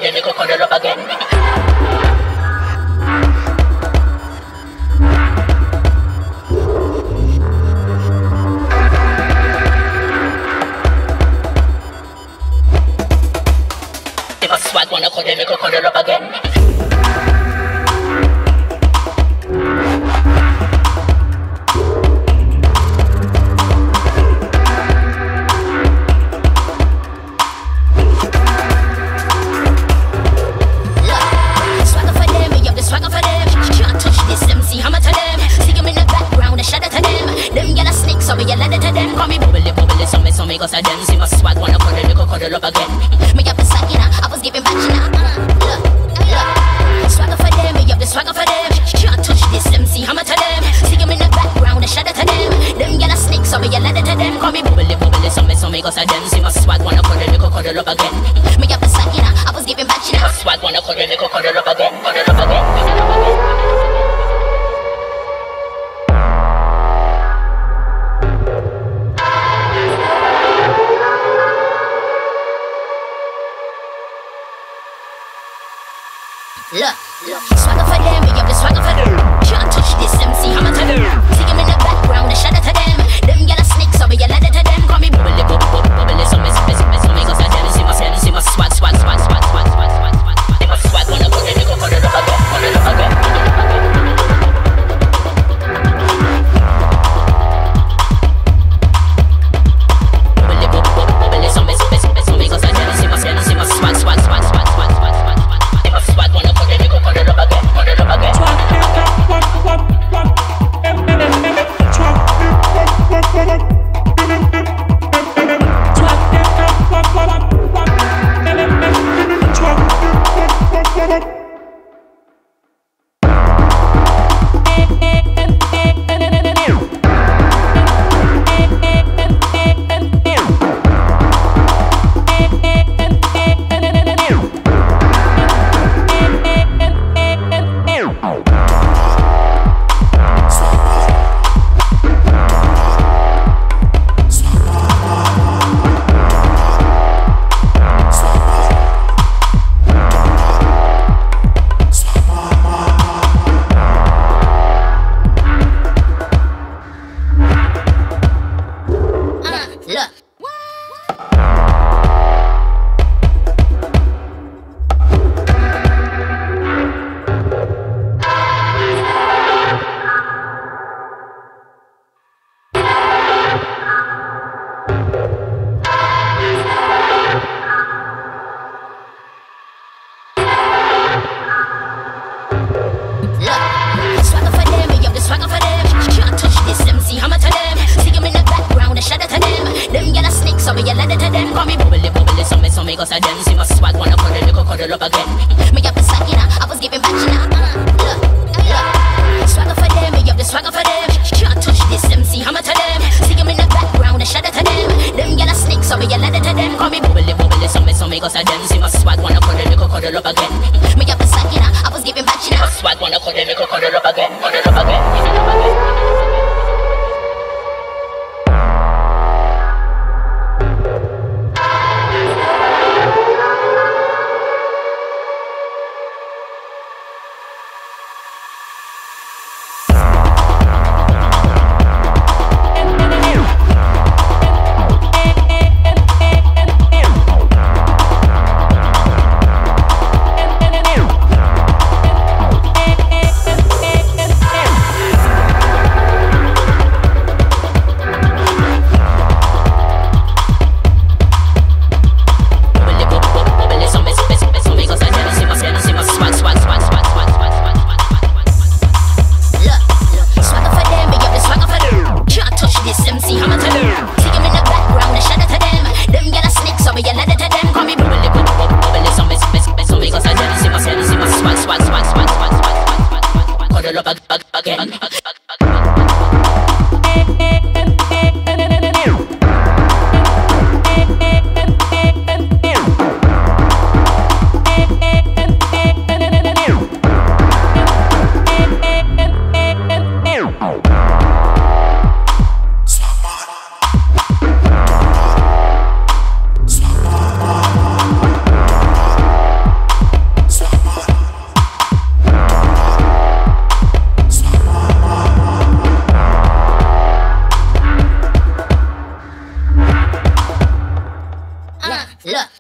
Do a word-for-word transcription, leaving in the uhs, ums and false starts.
cuddle, make her cuddle up again. If a swag wanna cuddle, make her cuddle up again. Cause I dance in my swag, wanna cuddle, make her cuddle up again. Me up the slack, you know, I was giving back, you know. uh, Look, look, swagger for them, me up the swagger for them. Can't touch this, M C, hammer to them. See them in the background, I shadow to them. Them yellow snakes, so me a ladder to them. Call me bubbly, bubbly, so me, so me, cause I dance in my swag, wanna cuddle, make her cuddle up again. Me up the slack, you know, I was giving back, you know. My swag, wanna cuddle, make her cuddle up again, cuddle up again, cuddle up again. Look, look, swagger for them, me up the swagger for them. Can't touch this, M C, hammer to them. See them in the background, I shadow to them. Them yellow snakes, so me a ladder to them. Call me bubbly, bubbly, bubbly, bubbly, so me, so me, so me, so me, cause I dance in my, dance in my swag, swag, swag, swag, swag, swag, swag, swag. If I swag, wanna cuddle, make her cuddle up again, cuddle up again, cuddle up again. Bubbly, bubbly, bubbly, so me, so me, so me, so me, cause I dance in my, dance in my swag, swag, swag, swag, swag, swag, swag. If I swag, wanna cuddle, make her cuddle up again, cuddle up again. Cause I dance in my swag, wanna cuddle, make her cuddle up again. Me up the slack, you know, I was giving back, you know. uh, Look, look, swagger for them, me up the swagger for them. Can't touch this, M C, hammer to them. See them in the background, I shadow to them. Them yellow snakes, so me a ladder to them. Call me bubbly, bubbly, so me, so me, cause I dance in my swag, wanna cuddle, make her cuddle up again. Me up the slack, you know, I was giving back, you know. My swag, wanna cuddle, make her cuddle up again, cuddle up again, cuddle up again. Look.